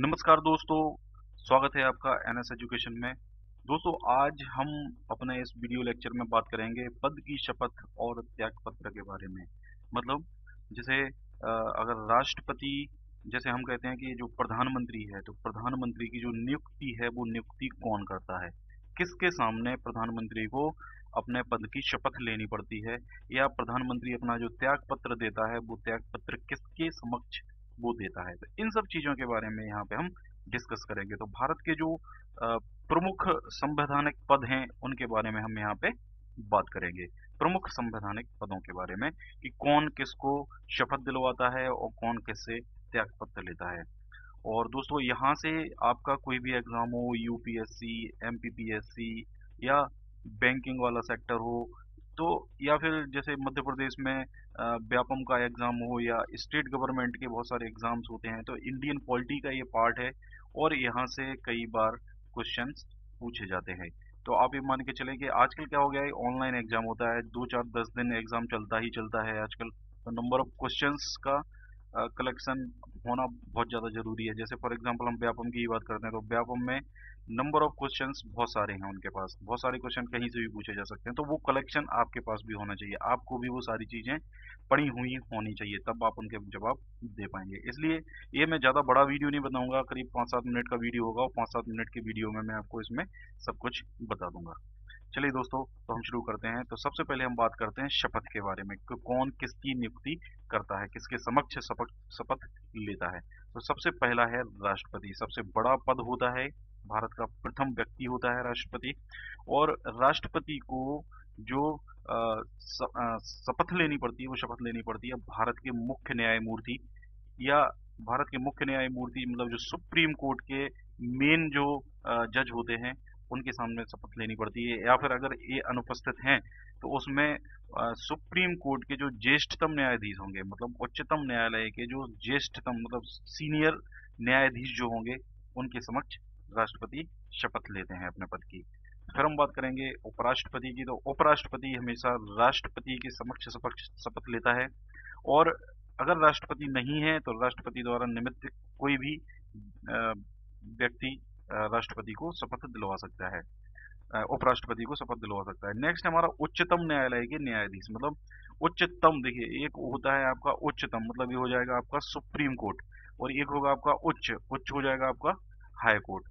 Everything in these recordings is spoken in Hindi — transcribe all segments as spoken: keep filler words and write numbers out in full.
नमस्कार दोस्तों, स्वागत है आपका एनएस एजुकेशन में। दोस्तों, आज हम अपने इस वीडियो लेक्चर में बात करेंगे पद की शपथ और त्याग पत्र के बारे में। मतलब जैसे अ, अगर राष्ट्रपति, जैसे हम कहते हैं कि जो प्रधानमंत्री है, तो प्रधानमंत्री की जो नियुक्ति है वो नियुक्ति कौन करता है, किसके सामने प्रधानमंत्री को अपने पद की शपथ लेनी पड़ती है, या प्रधानमंत्री अपना जो त्याग पत्र देता है वो त्याग पत्र किसके समक्ष वो देता है। तो इन सब चीजों के बारे में यहाँ पे हम डिस्कस करेंगे। तो भारत के जो अ, प्रमुख संवैधानिक पद हैं उनके बारे में हम यहाँ पे बात करेंगे। प्रमुख संवैधानिक पदों के बारे में कि कौन किसको शपथ दिलवाता है और कौन किससे त्याग पत्र लेता है। और दोस्तों, यहाँ से आपका कोई भी एग्जाम हो, यूपीएससी, एमपीपीएससी या बैंकिंग वाला सेक्टर हो, तो या फिर जैसे मध्य प्रदेश में अ, व्यापम का एग्जाम हो, या स्टेट गवर्नमेंट के बहुत सारे एग्जाम्स होते हैं, तो इंडियन पॉलिटी का ये पार्ट है और यहाँ से कई बार क्वेश्चंस पूछे जाते हैं। तो आप ये मान के चलें कि आजकल क्या हो गया है, ऑनलाइन एग्जाम होता है, दो चार दस दिन एग्जाम चलता ही चलता है आजकल। तो नंबर ऑफ क्वेश्चंस का कलेक्शन होना बहुत ज़्यादा ज़रूरी है। जैसे फॉर एग्जांपल हम व्यापम की ही बात करते हैं, तो व्यापम में नंबर ऑफ क्वेश्चंस बहुत सारे हैं, उनके पास बहुत सारे क्वेश्चन कहीं से भी पूछे जा सकते हैं। तो वो कलेक्शन आपके पास भी होना चाहिए, आपको भी वो सारी चीज़ें पढ़ी हुई होनी चाहिए, तब आप उनके जवाब दे पाएंगे। इसलिए ये मैं ज़्यादा बड़ा वीडियो नहीं बनाऊंगा, करीब पाँच सात मिनट का वीडियो होगा, और पाँच सात मिनट के वीडियो में मैं आपको इसमें सब कुछ बता दूंगा। चलिए दोस्तों, तो हम शुरू करते हैं। तो सबसे पहले हम बात करते हैं शपथ के बारे में कि कौन किसकी नियुक्ति करता है, किसके समक्ष शपथ शपथ लेता है। तो सबसे पहला है राष्ट्रपति। सबसे बड़ा पद होता है, भारत का प्रथम व्यक्ति होता है राष्ट्रपति। और राष्ट्रपति को जो अ, स- अ, शपथ लेनी पड़ती है, वो शपथ लेनी पड़ती है भारत के मुख्य न्यायमूर्ति, या भारत के मुख्य न्यायमूर्ति मतलब जो सुप्रीम कोर्ट के मेन जो जज होते हैं, उनके सामने शपथ लेनी पड़ती है। या फिर अगर ये अनुपस्थित हैं तो उसमें अ, सुप्रीम कोर्ट के जो ज्येष्ठतम न्यायाधीश होंगे, मतलब उच्चतम न्यायालय के जो ज्येष्ठतम मतलब सीनियर न्यायाधीश जो होंगे, उनके समक्ष राष्ट्रपति शपथ लेते हैं अपने पद की। फिर हम बात करेंगे उपराष्ट्रपति की। तो उपराष्ट्रपति हमेशा राष्ट्रपति के समक्ष शपथ शपथ लेता है। और अगर राष्ट्रपति नहीं है तो राष्ट्रपति द्वारा निमित्त कोई भी अ, व्यक्ति अ, राष्ट्रपति को शपथ दिलवा सकता है, अ, उपराष्ट्रपति को शपथ दिलवा सकता है। नेक्स्ट हमारा उच्चतम न्यायालय के न्यायाधीश। मतलब उच्चतम, देखिए एक होता है आपका उच्चतम, मतलब ये हो जाएगा आपका सुप्रीम कोर्ट, और एक होगा आपका उच्च, उच्च हो जाएगा आपका हाई कोर्ट।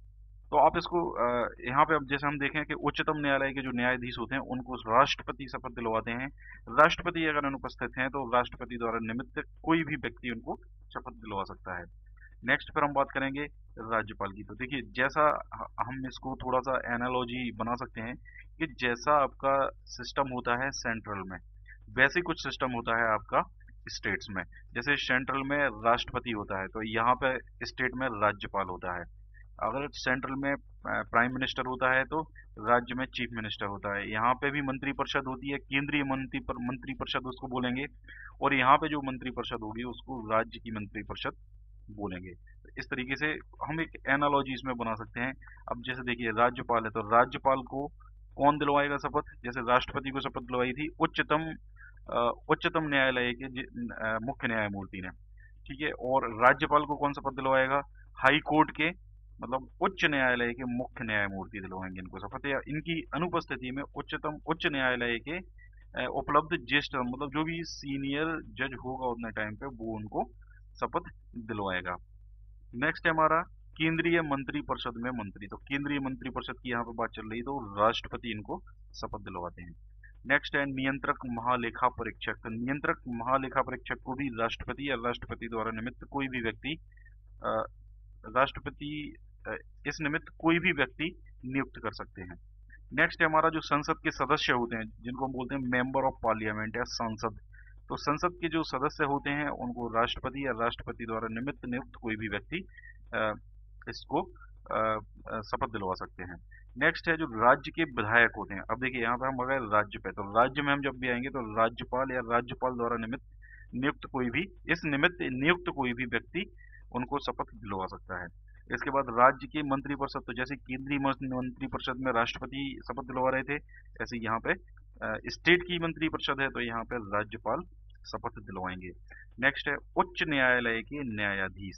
तो आप इसको अ, यहाँ पे अब जैसे हम देखें कि उच्चतम न्यायालय के जो न्यायाधीश होते हैं उनको राष्ट्रपति शपथ दिलवाते हैं। राष्ट्रपति अगर अनुपस्थित हैं तो राष्ट्रपति द्वारा निमित्त कोई भी व्यक्ति उनको शपथ दिलवा सकता है। नेक्स्ट पर हम बात करेंगे राज्यपाल की। तो देखिए, जैसा ह- हम इसको थोड़ा सा एनालॉजी बना सकते हैं कि जैसा आपका सिस्टम होता है सेंट्रल में, वैसे ही कुछ सिस्टम होता है आपका स्टेट्स में। जैसे सेंट्रल में राष्ट्रपति होता है, तो यहाँ पे स्टेट में राज्यपाल होता है। अगर सेंट्रल में प्राइम मिनिस्टर होता है तो राज्य में चीफ मिनिस्टर होता है। यहाँ पे भी मंत्री परिषद होती है, केंद्रीय मंत्री पर मंत्री परिषद उसको बोलेंगे, और यहाँ पे जो मंत्री परिषद होगी उसको राज्य की मंत्री परिषद बोलेंगे। तो इस तरीके से हम एक एनालॉजी इसमें बना सकते हैं। अब जैसे देखिए, राज्यपाल है तो राज्यपाल को कौन दिलवाएगा शपथ? जैसे राष्ट्रपति को शपथ दिलवाई थी उच्चतम अ, उच्चतम न्यायालय के जि- अ, मुख्य न्यायमूर्ति ने, ठीक है। और राज्यपाल को कौन शपथ दिलवाएगा? हाई कोर्ट के मतलब उच्च न्यायालय के मुख्य न्यायमूर्ति दिलवाएंगे इनको शपथ, या इनकी अनुपस्थिति में उच्चतम उच्च न्यायालय के अ, उपलब्ध ज्येष्ठ मतलब जो भी सीनियर जज होगा उतने टाइम पे वो उनको शपथ दिलवाएगा। नेक्स्ट है हमारा केंद्रीय मंत्री परिषद में मंत्री। तो केंद्रीय मंत्री परिषद की यहाँ पे बात चल रही है, तो राष्ट्रपति इनको शपथ दिलवाते हैं। नेक्स्ट है नियंत्रक महालेखा परीक्षक। तो नियंत्रक महालेखा परीक्षक को भी राष्ट्रपति या राष्ट्रपति द्वारा निमित्त कोई भी व्यक्ति अ, राष्ट्रपति अ, इस निमित्त कोई भी व्यक्ति नियुक्त कर सकते हैं। नेक्स्ट है हमारा जो संसद के सदस्य होते हैं, जिनको हम बोलते हैं मेंबर ऑफ पार्लियामेंट या संसद। तो संसद के जो सदस्य होते हैं उनको राष्ट्रपति या राष्ट्रपति द्वारा निमित्त नियुक्त कोई भी व्यक्ति अ, इसको अ, अ, शपथ दिलवा सकते हैं। नेक्स्ट है जो राज्य के विधायक होते हैं। अब देखिए, यहाँ पे हम अगर राज्य पे, तो राज्य में हम जब भी आएंगे तो राज्यपाल या राज्यपाल द्वारा निमित्त नियुक्त कोई भी इस निमित्त नियुक्त कोई भी व्यक्ति उनको शपथ दिलवा सकता है। इसके बाद राज्य की मंत्रिपरिषद। तो जैसे केंद्रीय मंत्रिपरिषद में राष्ट्रपति शपथ दिलवा रहे थे, ऐसे यहाँ पे स्टेट की मंत्रिपरिषद है तो यहाँ पे राज्यपाल शपथ दिलवाएंगे। नेक्स्ट है उच्च न्यायालय के न्यायाधीश।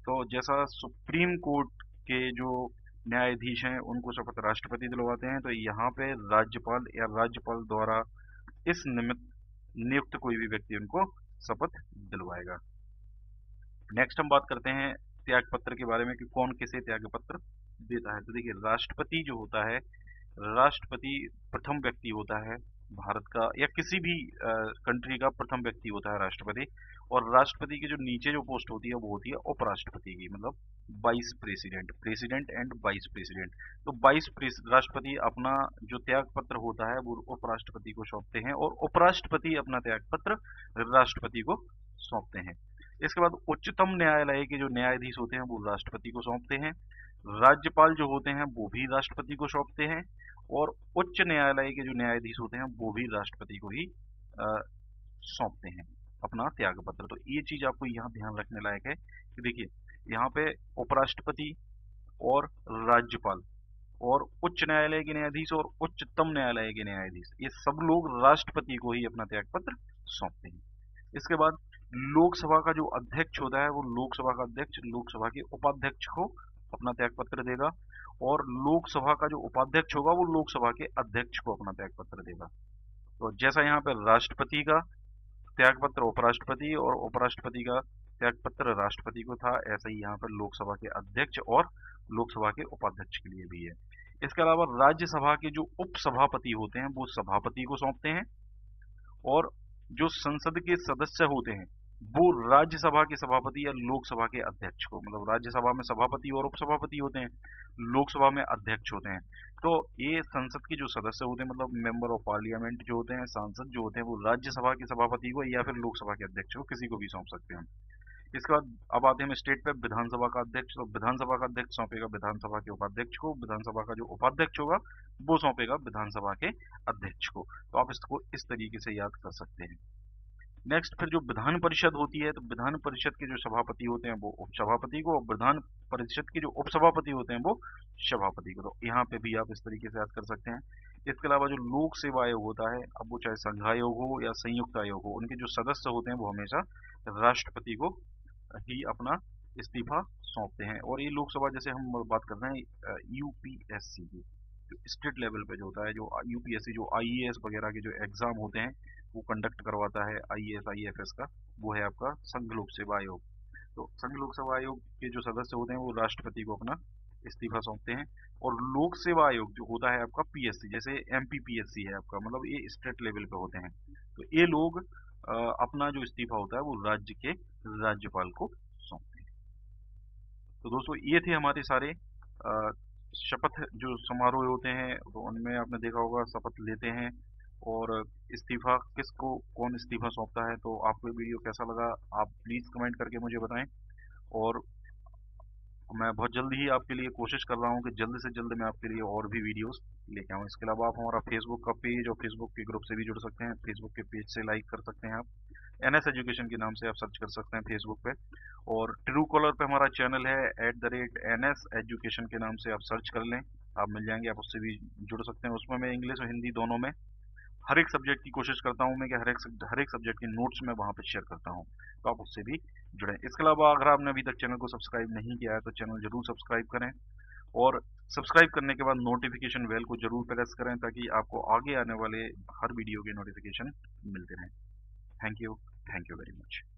तो जैसा सुप्रीम कोर्ट के जो न्यायाधीश हैं उनको शपथ राष्ट्रपति दिलवाते हैं, तो यहाँ पे राज्यपाल या राज्यपाल द्वारा इस निमित्त नियुक्त कोई भी व्यक्ति उनको शपथ दिलवाएगा। नेक्स्ट हम बात करते हैं त्याग पत्र के बारे में कि कौन किसे त्याग पत्र देता है। तो देखिए, राष्ट्रपति जो होता है, राष्ट्रपति प्रथम व्यक्ति होता है भारत का या किसी भी कंट्री का प्रथम व्यक्ति होता है राष्ट्रपति। और राष्ट्रपति के जो नीचे जो पोस्ट होती है वो होती है उपराष्ट्रपति की, मतलब vice president, president and vice president. तो वाइस राष्ट्रपति अपना जो त्याग पत्र होता है वो उपराष्ट्रपति को सौंपते हैं और उपराष्ट्रपति अपना त्याग पत्र राष्ट्रपति को सौंपते हैं। इसके बाद उच्चतम न्यायालय के जो न्यायाधीश होते हैं वो राष्ट्रपति को सौंपते हैं। राज्यपाल जो होते हैं वो भी राष्ट्रपति को सौंपते हैं और उच्च न्यायालय के जो न्यायाधीश होते हैं वो भी राष्ट्रपति को ही सौंपते हैं अपना त्याग पत्र। तो ये चीज आपको यहाँ ध्यान रखने लायक है कि देखिए, यहाँ पे उपराष्ट्रपति और राज्यपाल और उच्च न्यायालय के न्यायाधीश और उच्चतम न्यायालय के न्यायाधीश, ये सब लोग राष्ट्रपति को ही अपना त्याग पत्र सौंपते हैं। इसके बाद लोकसभा का जो अध्यक्ष होता है वो लोकसभा का अध्यक्ष लोकसभा के उपाध्यक्ष को अपना त्याग पत्र देगा और लोकसभा का जो उपाध्यक्ष होगा वो लोकसभा के अध्यक्ष को अपना त्याग पत्र देगा। तो जैसा यहाँ पर राष्ट्रपति का त्याग पत्र उपराष्ट्रपति और उपराष्ट्रपति का त्याग पत्र राष्ट्रपति को था, ऐसा ही यहाँ पर लोकसभा के अध्यक्ष और लोकसभा के उपाध्यक्ष के लिए भी है। इसके अलावा राज्यसभा के जो उपसभापति होते हैं वो सभापति को सौंपते हैं और जो संसद के सदस्य होते हैं वो राज्यसभा के सभापति या लोकसभा के अध्यक्ष को, मतलब राज्यसभा में सभापति और उपसभापति होते हैं, लोकसभा में अध्यक्ष होते हैं। तो ये संसद के जो सदस्य होते हैं, मतलब मेंबर ऑफ पार्लियामेंट जो होते हैं, सांसद जो होते हैं, वो राज्यसभा के सभापति को या फिर लोकसभा के अध्यक्ष को किसी को भी सौंप सकते हैं। इसके बाद अब आते हैं हम स्टेट पे, विधानसभा का अध्यक्ष। तो विधानसभा का अध्यक्ष सौंपेगा विधानसभा के उपाध्यक्ष को, विधानसभा का जो उपाध्यक्ष होगा वो सौंपेगा विधानसभा के अध्यक्ष को। तो आप इसको इस तरीके से याद कर सकते हैं। नेक्स्ट फिर जो विधान परिषद होती है, तो विधान परिषद के जो सभापति होते हैं वो उपसभापति को, और विधान परिषद के जो उपसभापति होते हैं वो सभापति को। तो यहाँ पे भी आप इस तरीके से याद कर सकते हैं। इसके अलावा जो लोक सेवा आयोग होता है, अब वो चाहे संघ आयोग हो या संयुक्त आयोग हो, उनके जो सदस्य होते हैं वो हमेशा राष्ट्रपति को ही अपना इस्तीफा सौंपते हैं। और ये लोकसभा, जैसे हम बात कर रहे हैं यूपीएससी की, जो स्टेट लेवल पे जो होता है, जो यूपीएससी जो आईएएस वगैरह के जो एग्जाम होते हैं वो कंडक्ट करवाता है आईएएस आईएफएस का, वो है आपका संघ लोक सेवा आयोग। तो संघ लोक सेवा आयोग के जो सदस्य होते हैं वो राष्ट्रपति को अपना इस्तीफा सौंपते हैं। और लोक सेवा आयोग जो होता है आपका पीएससी, जैसे एमपीपीएससी है आपका, मतलब ये स्टेट लेवल पे होते हैं। तो ये लोग अपना जो इस्तीफा होता है वो राज्य के राज्यपाल को सौंपते हैं। तो दोस्तों, ये थे हमारे सारे शपथ जो समारोह होते हैं, तो उनमें आपने देखा होगा शपथ लेते हैं और इस्तीफा किसको कौन इस्तीफा सौंपता है। तो आपको ये वीडियो कैसा लगा आप प्लीज़ कमेंट करके मुझे बताएं, और मैं बहुत जल्दी ही आपके लिए कोशिश कर रहा हूँ कि जल्द से जल्द मैं आपके लिए और भी वीडियोस लेके आऊँ। इसके अलावा आप हमारा फेसबुक का पेज और फेसबुक के ग्रुप से भी जुड़ सकते हैं। फेसबुक के पेज से लाइक कर सकते हैं आप, एन एस एजुकेशन के नाम से आप सर्च कर सकते हैं फेसबुक पे। और ट्रू कॉलर पे हमारा चैनल है at the rate N S education के नाम से आप सर्च कर लें, आप मिल जाएंगे, आप उससे भी जुड़ सकते हैं। उसमें मैं इंग्लिश और हिंदी दोनों में हर एक सब्जेक्ट की कोशिश करता हूँ मैं कि हर एक हर एक सब्जेक्ट के नोट्स मैं वहाँ पे शेयर करता हूँ, तो आप उससे भी जुड़ें। इसके अलावा अगर आपने अभी तक चैनल को सब्सक्राइब नहीं किया है तो चैनल जरूर सब्सक्राइब करें, और सब्सक्राइब करने के बाद नोटिफिकेशन बेल को जरूर प्रेस करें ताकि आपको आगे आने वाले हर वीडियो के नोटिफिकेशन मिलते रहें। Thank you, thank you very much.